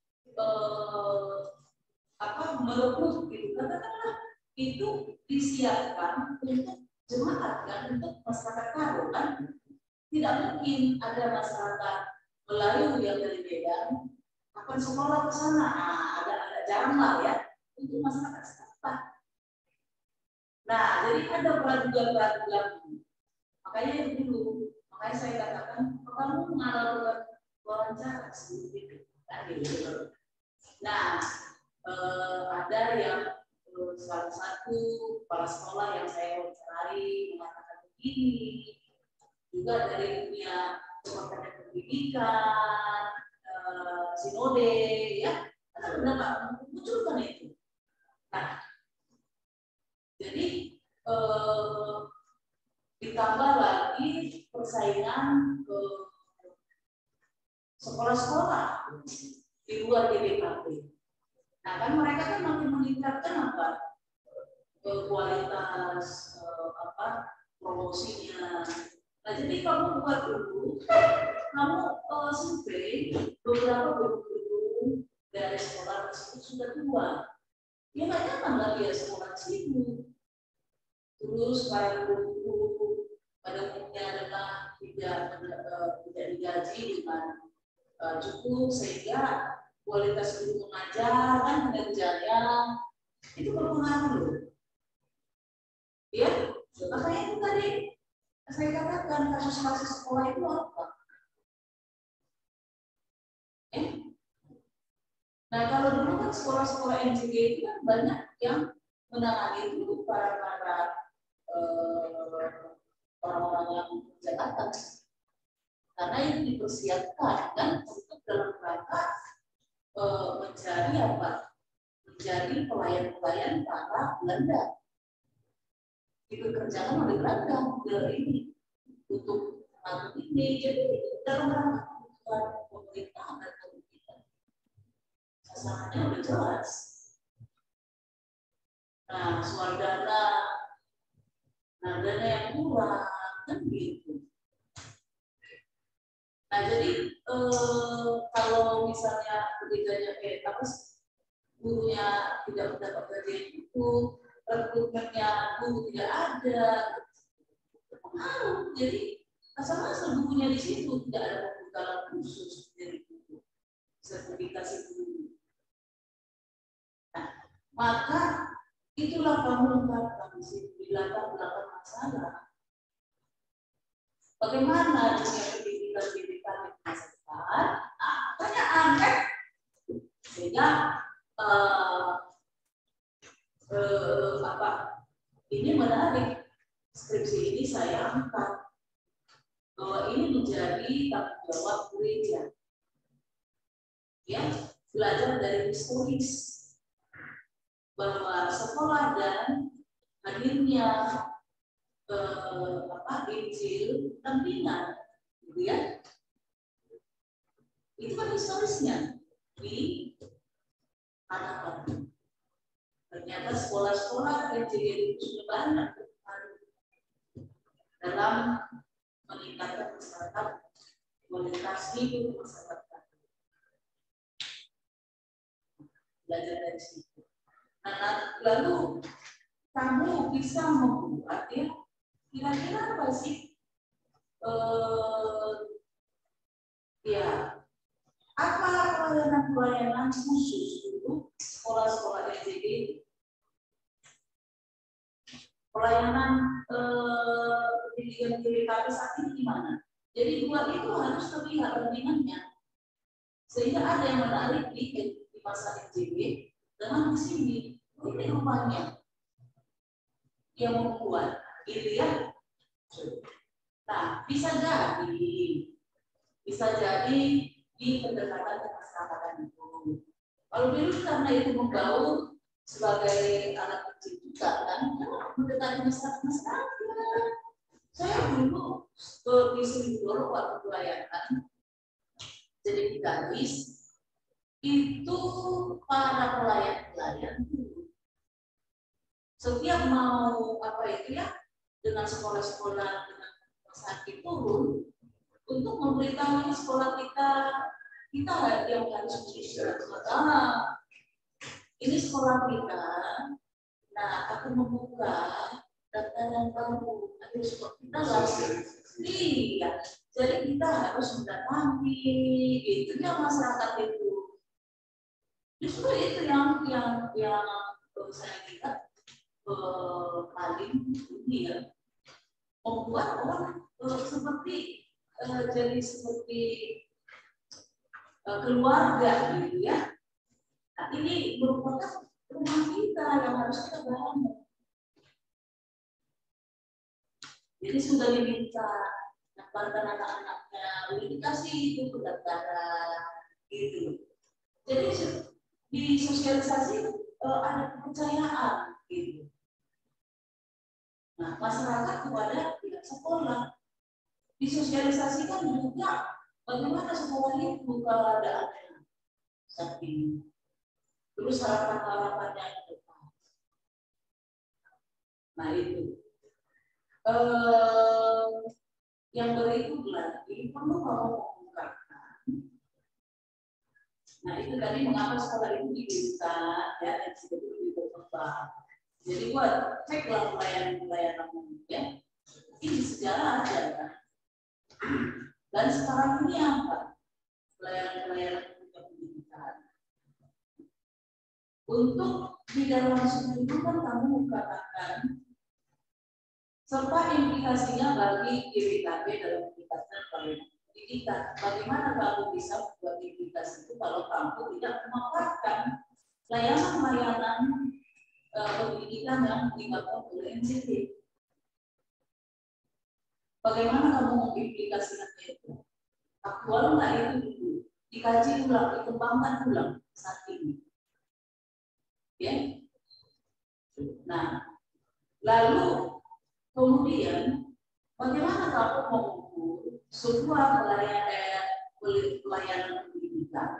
merekrut gitu. Katakanlah itu disiapkan untuk jemaat kan, untuk masyarakat Karo kan. Tidak mungkin ada masyarakat Melayu yang dari Medan akan sekolah ke sana. Ada jarang lah ya untuk masyarakat setempat. Nah, jadi ada praduga-praduga. Makanya itu dulu, makanya saya katakan kamu mengalami wawancara sedikit. Nah, ada yang salah satu kepala sekolah yang saya wawancarai mengatakan begini, juga dari dunia Departemen Pendidikan, Sinode, ya, ada beberapa munculkan itu. Nah, jadi ditambah lagi persaingan ke sekolah-sekolah di luar DPKP. Nah, kan mereka kan makin meningkatkan kualitas promosinya. Nah, jadi kamu buat dulu, kamu survei beberapa guru dari sekolah tersebut sudah tua. Ya nggak nyaman lagi ya sekolah situ. Terus para guru pada umumnya adalah tidak digaji dengan cukup, sehingga kualitas guru mengajar kan kinerjanya itu berpengaruh loh. Ya, makanya itu tadi saya katakan kasus-kasus sekolah itu apa? Nah, kalau dulu kan sekolah-sekolah MCG itu kan banyak yang menangani itu para orang-orang yang jabatan. Karena itu dipersiapkan kan untuk dalam rangka mencari apa? Menjadi pelayan-pelayan para Belanda. Dikerjakan oleh Belanda ini untuk hal ini. Jadi dalam rangka kebutuhan pemerintahan dan pemerintah. Sasarannya udah jelas. Nah, soal dana yang kurang kan gitu. Nah, jadi kalau misalnya ketiganya gurunya tidak mendapat gaji yang cukup, rekrutmennya guru tidak ada, pengaruh. Jadi asal-asal gurunya di situ tidak ada pembekalan khusus dari guru, sertifikasi guru. Nah, maka itulah kamu ungkapkan di situ di belakang masalah. Bagaimana dunia pendidikan di masa depan? Nah, pertanyaan kan, sehingga ini menarik. Skripsi ini saya angkat bahwa ini menjadi tanggung jawab gereja. Ya, belajar dari historis bahwa sekolah dan hadirnya Injil pendampingan, gitu ya. Itu kan historisnya di anak-anak. Ternyata sekolah-sekolah MCG itu sudah banyak dalam meningkatkan masyarakat, kualitas hidup masyarakat. Belajar dari situ. Nah, lalu kamu bisa membuat ya, kira-kira apa sih? Apa pelayanan khusus untuk sekolah-sekolah SDG? Pelayanan pendidikan GBKP saat ini gimana? Jadi dua itu harus terlihat perbandingannya. Sehingga ada yang menarik di masa NJB dengan di sini. Ini rumahnya yang membuat gitu ya. Nah, bisa jadi di pendekatan kemasyarakatan itu. Kalau dulu karena itu membaur sebagai alat kecil juga kan, mendekati masyarakat. Saya dulu di Singapura waktu pelayanan jadi gadis itu para pelayan setiap mau apa itu ya dengan sekolah-sekolah dengan sakit turun untuk memberitahu ini sekolah kita yang harus ini sekolah kita. Nah, aku membuka daftaran baru, kita langsung. Iya, jadi kita harus mendatangi, gitu ya masyarakat itu. Justru itu yang saya lihat paling ini ya, membuat orang seperti jadi seperti keluarga gitu ya. Nah, ini merupakan rumah kita yang harus kita bangun. Jadi sudah diminta daftarkan anak-anaknya, udah dikasih itu pendaftaran gitu. Jadi di sosialisasi ada kepercayaan gitu. Nah, masyarakat kepada pihak sekolah disosialisasikan juga bagaimana sekolah itu keadaannya saat ini. Terus harapan-harapannya ke depan. Nah itu. Yang berikut lagi perlu kamu mengungkapkan. Nah itu tadi mengapa sekolah itu didirikan ya dan sudah lebih berkembang. Jadi buat ceklah pelayanan ya. Ini sejarah ada kan. Dan sekarang ini apa? Pelayanan pendidikan. Untuk di dalam studi itu kan kamu katakan serta implikasinya bagi GBKP dalam meningkatkan pelayanan pendidikan. Bagaimana kamu bisa membuat implikasi itu kalau kamu tidak memanfaatkan layanan-layanan pendidikan yang diberikan oleh NCT? Bagaimana kamu mengimplikasikan itu? Aktual nggak itu dulu? Dikaji ulang, dikembangkan ulang saat ini. Ya. Nah, lalu kemudian bagaimana kamu mengukur sebuah pelayanan pendidikan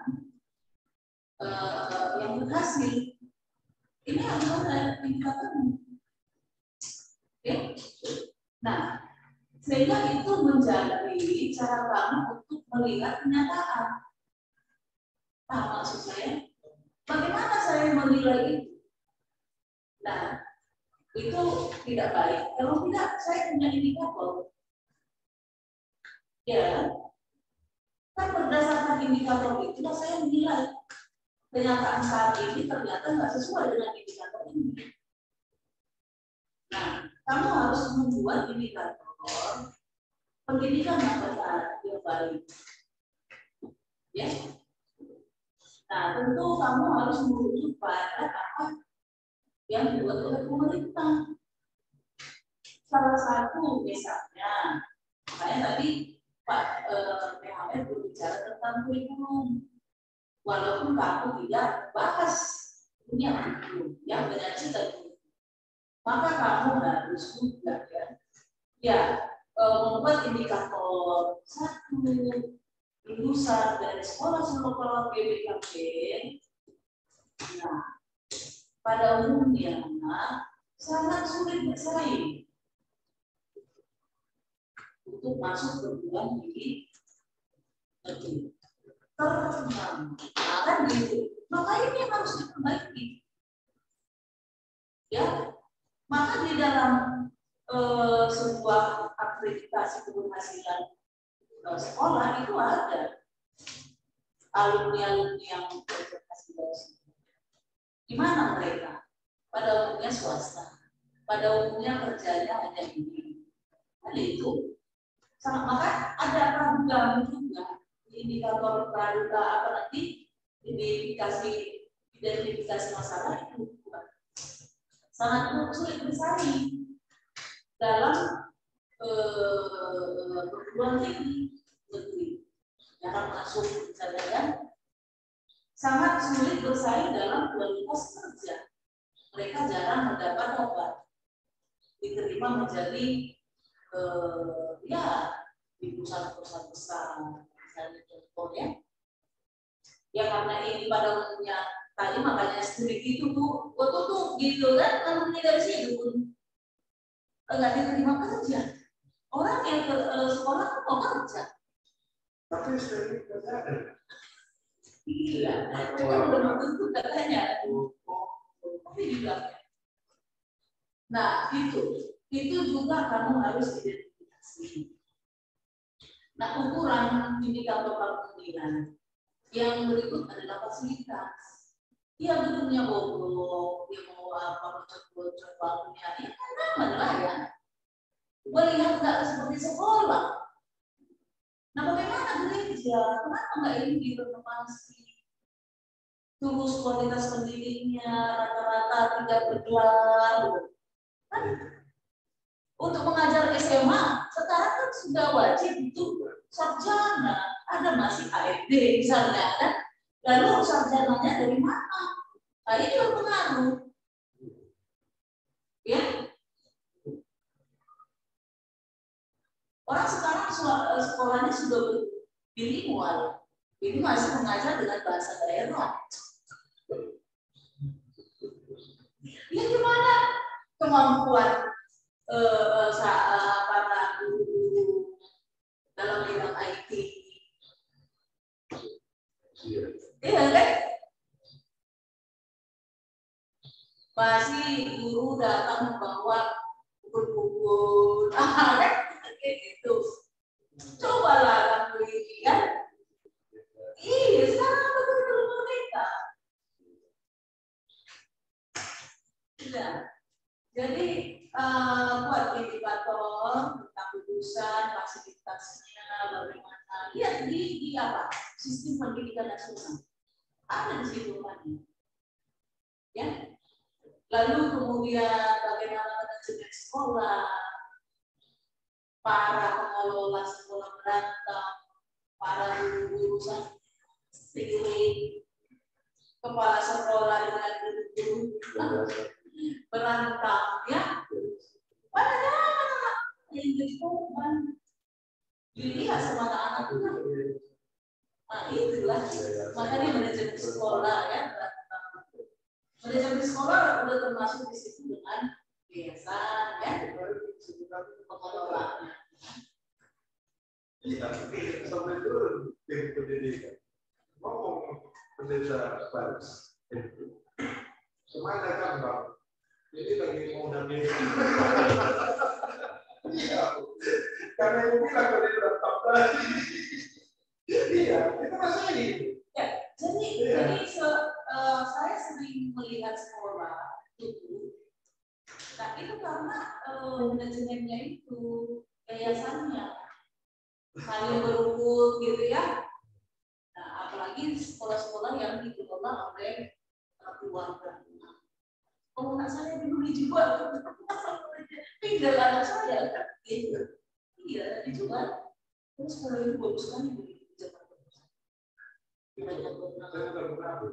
yang berhasil? Ini adalah indikator. Ya. Nah, sehingga itu menjadi cara kamu untuk melihat kenyataan. Nah, maksud saya, bagaimana saya menilai itu? Nah, itu tidak baik. Kalau tidak, saya punya indikator. Ya, kan berdasarkan indikator itu, saya menilai kenyataan saat ini ternyata nggak sesuai dengan indikator ini. Nah, kamu harus membuat indikator pendidikan yang benar, yang baik. Ya. Nah, tentu kamu harus merujuk pada apa yang dibuat oleh pemerintah. Salah satu misalnya, saya tadi Pak PHM berbicara tentang kurikulum. Walaupun kamu tidak bahas punya kurikulum, yang menyajikan, maka kamu harus juga membuat indikator satu lulusan dari sekolah-sekolah GBKP. Nah, pada umumnya sangat sulit bersaing untuk masuk perguruan tinggi negeri. Kan gitu. Maka ini harus diperbaiki. Ya, maka di dalam sebuah akreditasi keberhasilan sekolah itu ada alumni yang berprestasi. Di mana mereka? Pada umumnya swasta. Pada umumnya kerjanya hanya ini. Kan itu. Sama, maka ada ragu juga indikator praduga apa nanti identifikasi masalah itu sangat sulit bersaing dalam perguruan tinggi negeri. Jarang masuk misalnya kan, sangat sulit bersaing dalam kualitas kerja. Mereka jarang mendapat diterima menjadi ya di perusahaan-perusahaan besar, misalnya contohnya. Ya karena ini pada umumnya tadi makanya studi itu tuh, tuh gitu kan, kalau dari situ pun nggak diterima kerja. Orang yang ke sekolah kan mau kerja. Tapi studi kerja ada. Iya, mereka belum tentu katanya. Tapi juga. Nah itu juga kamu harus identifikasi. Nah, ukuran indikator kepemimpinan yang berikut adalah fasilitas. Dia bentuknya bobrok, dia mau apa, bocor-bocor bangunnya, ya kan aman lah ya. Melihat nggak seperti sekolah. Nah, bagaimana gereja? Kenapa nggak ini direnovasi? Terus kualitas pendidiknya rata-rata tidak bergelar. Kan? Untuk mengajar SMA, sekarang kan sudah wajib itu sarjana. Ada masih AFD misalnya, kan? Lalu sarjananya dari mana? Nah, ini berpengaruh. Ya. Orang sekarang sekolahnya sudah bilingual. Ini masih mengajar dengan bahasa daerah. Ya gimana kemampuan para guru dalam bidang IT? Iya kan? Masih guru datang membawa buku-buku, kan? Kayak gitu. Cobalah kamu ini kan? Iya, sekarang betul-betul mereka. Nah, jadi buat indikator tentang lulusan, fasilitasnya, bagaimana. Lihat di apa? Sistem pendidikan nasional. Ada di situ kan? Ya. Lalu kemudian bagaimana manajemen sekolah, para pengelola sekolah berantah, para guru-guru sendiri, kepala sekolah dengan guru-guru berantah, ya. Banyak yang jadi korban. Dilihat sama anak-anak itu. Nah, itulah makanya manajemen sekolah ya. Manajemen sekolah sudah termasuk di situ dengan yayasan ya, pengelolaannya. Iya, sampai itu tim pendidikan. Ngomong pendeta Baris. Semuanya kan bang. Ini lagi mau nanya. Iya, karena yang bilang pendeta tadi. Iya, itu masalah itu. Ya, jadi saya sering melihat sekolah itu. Nah, itu karena manajemennya itu, yayasannya saling berebut gitu ya. Nah, apalagi sekolah-sekolah yang dikelola oleh keluarga. Oh, anak saya dulu dijual, tinggal anak saya kan gitu. Iya, dijual. Terus sekolah itu bagus sekali di Jakarta. Banyak beberapa.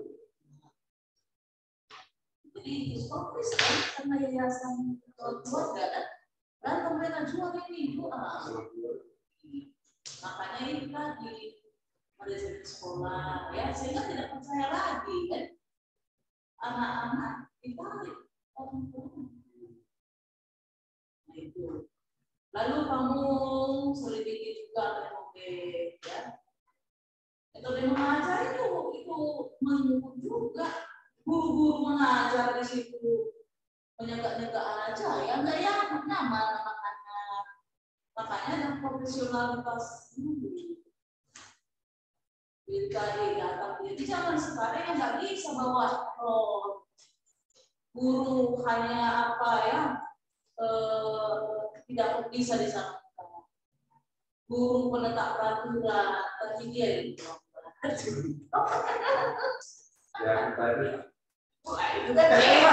Jadi diskopis kan karena yayasan keluarga kan. Dan mereka jual ini makanya itu tadi manajemen sekolah ya, sehingga tidak percaya lagi kan anak-anak ditarik orang tua. Nah itu. Lalu kamu selidiki juga metode ya. Metode mengajar itu mengukur juga. Guru-guru mengajar di situ menyegak-nyegak aja ya, enggak ya nyaman anak-anak. Makanya ada profesionalitas dulu. Jadi zaman sekarang yang nggak bisa bawa guru hanya apa ya tidak bisa di sana guru penetap peraturan, tapi dia yang Ya, tadi. wah, itu kan dewa.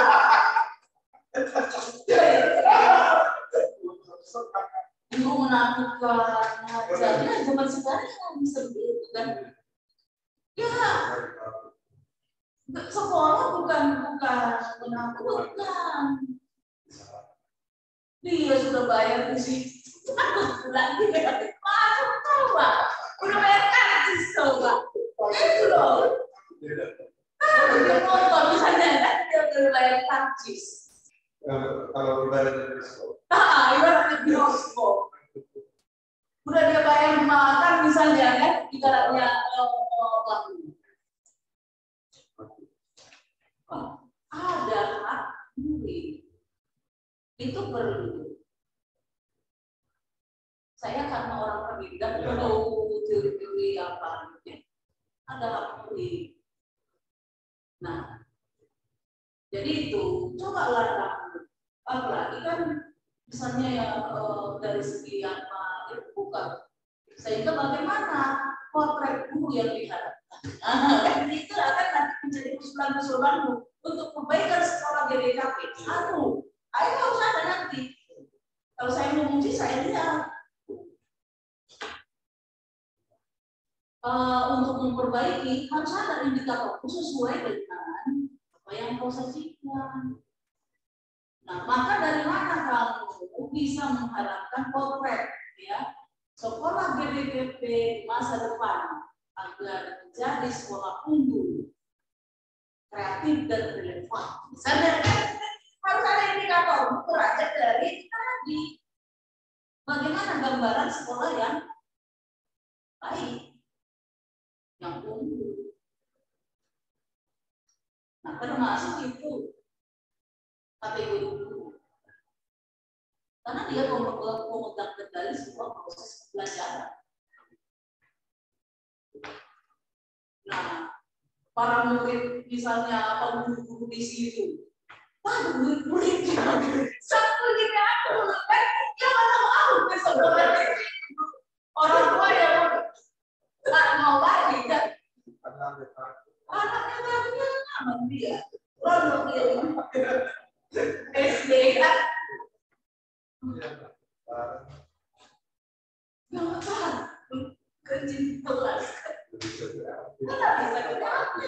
Guru menakutkan, ngajarnya zaman sekarang nggak bisa begitu kan? Ya, sekolah bukan menakutkan. Dia sudah bayar di situ. Bulan dia masuk coba. Udah bayar karcis coba. Itu loh. Kalau dia nonton misalnya kan dia udah bayar karcis. Kalau ibaratnya bioskop. Ibaratnya bioskop. Udah dia bayar makan misalnya kan ibaratnya ada hak murid. Itu perlu. Saya karena orang pendidikan perlu teori-teori apa gitu. Ada hak murid. Nah, jadi itu cobalah apalagi kan misalnya ya dari segi apa itu bukan sehingga bagaimana potret guru yang diharapkan. Kan itu akan nanti menjadi usulan-usulanmu untuk perbaikan sekolah GDKP. Ayo harus ada nanti. Kalau saya memuji, saya lihat. Untuk memperbaiki, harus ada indikator sesuai dengan apa yang kau sajikan. Nah, maka dari mana kamu bisa mengharapkan potret ya sekolah GDKP di masa depan agar menjadi sekolah unggul, kreatif dan relevan. Misalnya harus ada indikator beranjak dari tadi bagaimana gambaran sekolah yang baik, yang unggul. Nah, termasuk itu kategori guru. Karena dia memegang kendali sebuah proses pembelajaran. Nah, para murid misalnya guru di situ, murid-muridnya satu gini aku kan dia mana mau besok orang tua yang nggak mau lagi kan anaknya barunya aman dia lalu dia SD kan nggak tahan kerja kelas nggak bisa kerja.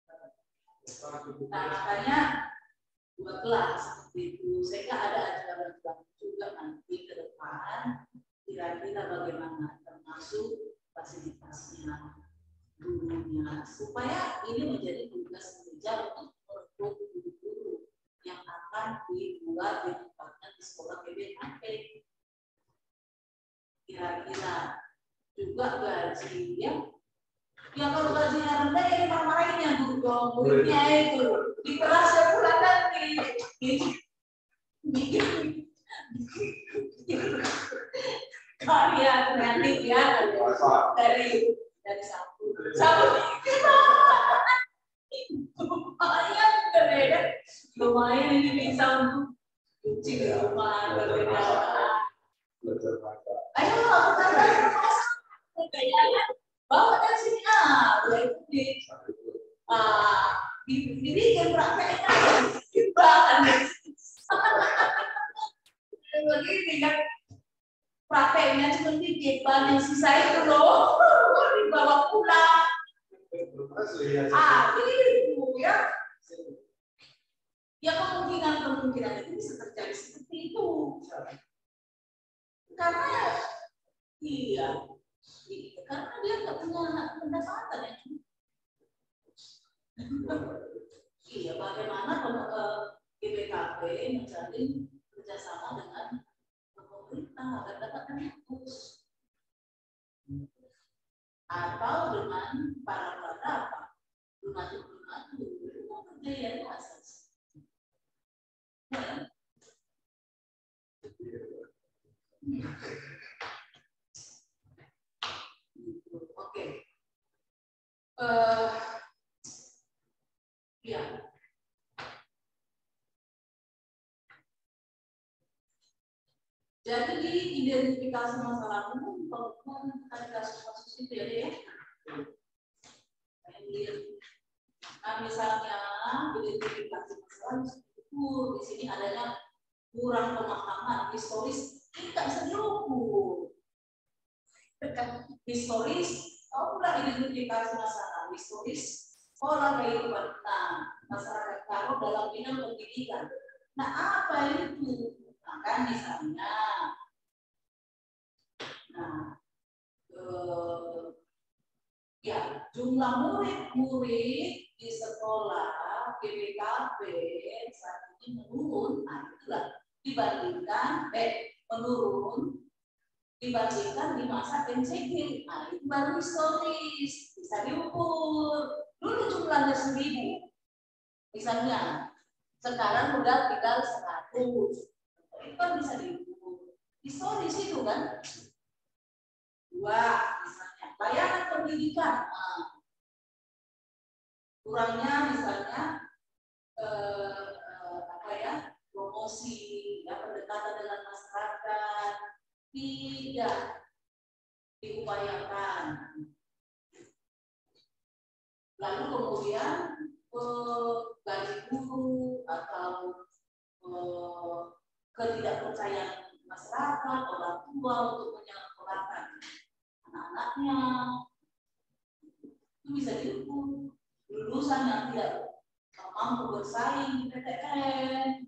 Nah, makanya buatlah seperti itu sehingga ada ajaran juga nanti ke depan kira-kira bagaimana termasuk fasilitasnya gurunya supaya ini menjadi tugas kerja untuk merekrut guru-guru yang akan dibuat ditempatkan di sekolah GBKP. Kira-kira juga gaji ya kalau gajinya rendah ya marah-marahinnya guru muridnya itu dikerasnya pula nanti karya kreatif ya dari satu lumayan ini bisa untuk cuci di rumah berbeda. Ayo kita bawa dari sini dibikin prakteknya bahan begini kan prakteknya cuma dikit bahan yang sisa itu loh dibawa pulang itu ya ya kemungkinan itu bisa terjadi seperti itu karena iya karena dia nggak punya pendapatan ya. Iya, bagaimana GBKP menjalin kerjasama dengan pemerintah agar dapat menembus atau dengan para donatur itu pembiayaan asas. Oke. Ya. Jadi diidentifikasi masalah umum, bukan kasus-kasus itu ya. Nah, misalnya identifikasi masalah itu di sini adanya kurang pemahaman historis, ini nggak bisa diukur. Historis, udah identifikasi masalah historis, pola kehidupan masyarakat Karo dalam bidang pendidikan. Nah, apa itu? Maka misalnya, ya jumlah murid-murid di sekolah GBKP saat ini menurun, itulah dibandingkan menurun dibandingkan di masa PNCG. Nah, itu baru historis, bisa diukur. Dulu jumlahnya 1000, misalnya. Sekarang udah tinggal 100. Itu kan bisa diukur. Historis itu kan. 2, misalnya. Layanan pendidikan. Kurangnya misalnya promosi, pendekatan dengan masyarakat tidak diupayakan. Lalu kemudian gaji guru atau ketidakpercayaan masyarakat, orang tua untuk menyekolahkan anak-anaknya itu bisa diukur. Lulusan yang tidak mampu bersaing di PTN.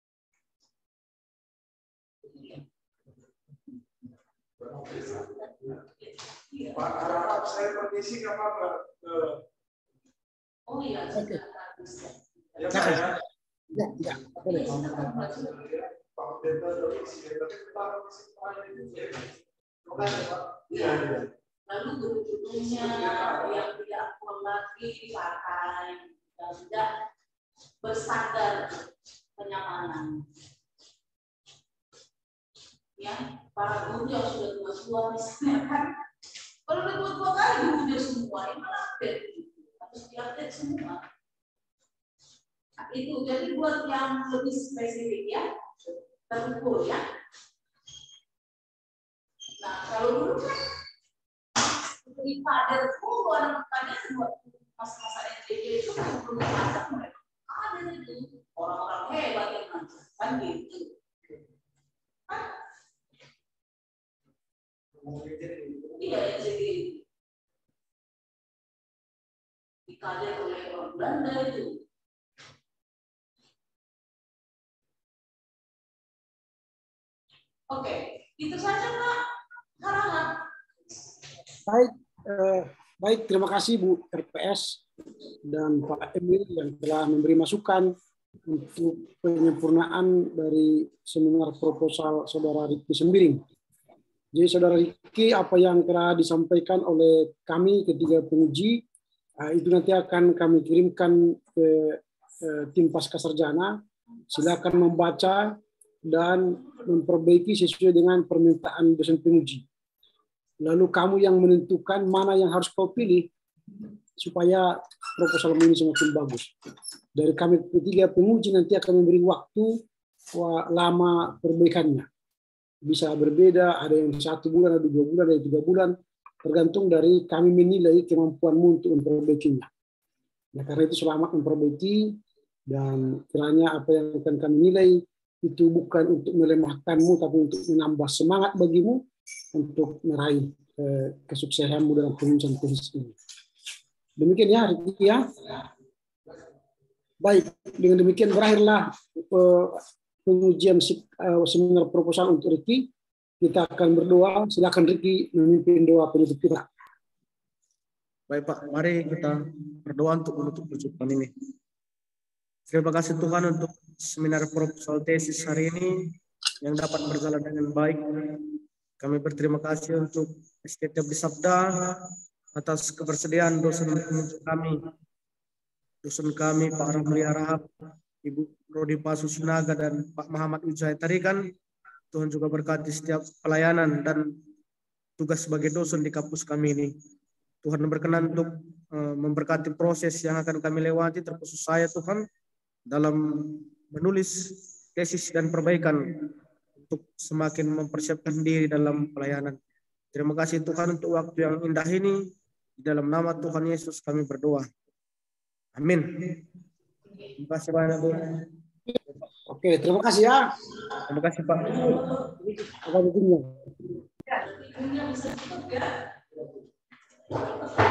Pak Harap, saya permisi nggak apa-apa. Oh iya, oke. Ya, Pak ya. Ya, boleh. Pak Pendeta permisi, tapi Pak iya. Lalu guru-gurunya yang tidak akurat lagi dipakai dan sudah berstandar kenyamanan. Ya, para guru yang sudah tua-tua misalnya kan, kalau udah tua-tua kali gurunya semua, ini malah harus diupdate semua. Nah, itu jadi buat yang lebih spesifik ya, terukur ya. Nah, kalau dulu kan di kader dulu ada kader buat masa-masa NJJ itu belum ada mereka. Ada itu orang-orang hebat yang kan gitu. Iya, jadi dikader oleh orang Belanda itu. Oke, itu saja Pak Harahap. Baik, terima kasih Bu RPS dan Pak Emil yang telah memberi masukan untuk penyempurnaan dari seminar proposal Saudara Riki Sembiring. Jadi Saudara Riki, apa yang telah disampaikan oleh kami ketiga penguji, itu nanti akan kami kirimkan ke tim Pascasarjana. Silakan membaca dan memperbaiki sesuai dengan permintaan dosen penguji. Lalu kamu yang menentukan mana yang harus kau pilih supaya proposal ini semakin bagus. Dari kami ketiga penguji nanti akan memberi waktu lama perbaikannya. Bisa berbeda, ada yang 1 bulan, ada 2 bulan, ada 3 bulan, tergantung dari kami menilai kemampuanmu untuk memperbaikinya. Nah, karena itu selamat memperbaiki dan kiranya apa yang akan kami nilai itu bukan untuk melemahkanmu, tapi untuk menambah semangat bagimu untuk meraih kesuksesanmu dalam penulisan tesis ini. Demikian ya, Riki ya. Baik, dengan demikian berakhirlah pengujian seminar proposal untuk Riki. Kita akan berdoa. Silakan Riki memimpin doa penutup kita. Baik Pak, mari kita berdoa untuk menutup perjumpaan ini. Terima kasih Tuhan untuk seminar proposal tesis hari ini yang dapat berjalan dengan baik. Kami berterima kasih untuk STT Sabda atas kebersediaan dosen kami Pak Ramli Harahap, Ibu Rodi Pasusinaga dan Pak Muhammad Wijaya Tarikan. Tuhan juga berkati setiap pelayanan dan tugas sebagai dosen di kampus kami ini. Tuhan berkenan untuk memberkati proses yang akan kami lewati, terkhusus saya Tuhan dalam menulis tesis dan perbaikan untuk semakin mempersiapkan diri dalam pelayanan. Terima kasih Tuhan untuk waktu yang indah ini. Di dalam nama Tuhan Yesus kami berdoa. Amin. Terima kasih banyak Bu. Oke, terima kasih ya. Terima kasih Pak. Apa bikinnya? Ibunya bisa cukup ya.